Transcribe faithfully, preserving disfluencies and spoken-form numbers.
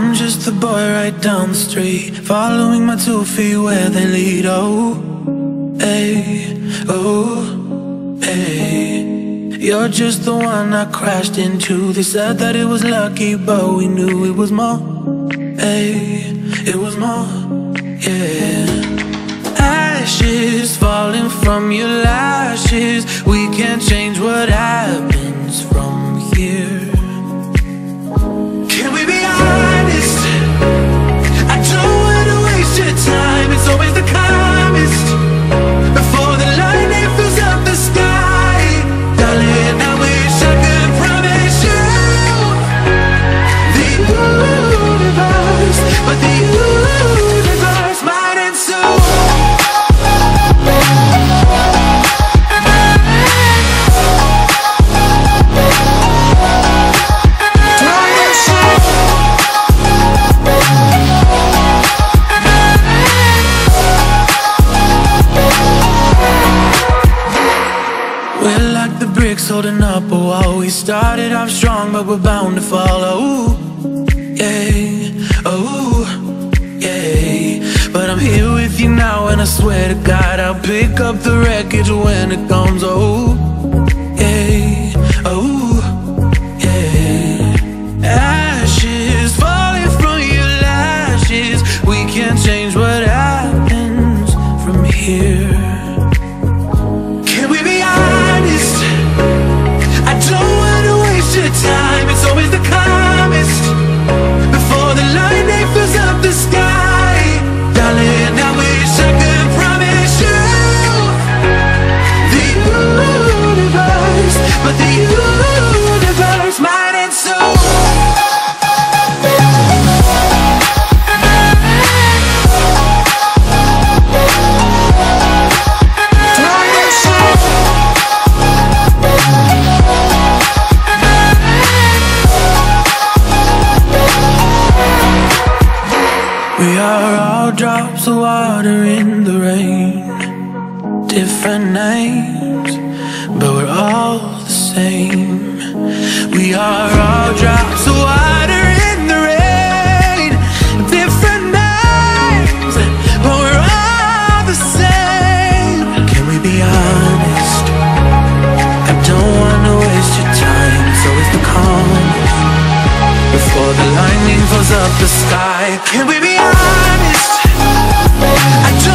I'm just the boy right down the street, following my two feet where they lead. Oh, hey, oh, hey. You're just the one I crashed into. They said that it was lucky, but we knew it was more. Hey, it was more, yeah. Ashes falling from your lashes. We can't change what happens from here. Can we be honest? I don't wanna waste your time. It's always the calmest before the lightning fills up the sky. Darling, I wish I could promise you the universe, but the universe might end soon. We're like the bricks holding up a wall. We started off strong, but we're bound to fall. Oh, yeah, oh, yeah. But I'm here with you now, and I swear to God I'll pick up the wreckage when it comes. Oh, yeah, oh, yeah. Ashes falling from your lashes. We can't change what happens from here. Time, it's always the calmest before the lightning fills up the sky. Darling, I wish I could promise you the universe, but the universe might end soon. We are all drops of water in the rain, different names, but we're all the same. We are all drops of water in the rain, different names, but we're all the same. Can we be honest? I don't wanna waste your time. It's always the calmest before the lightning fills up the sky. Can we be honest? I don't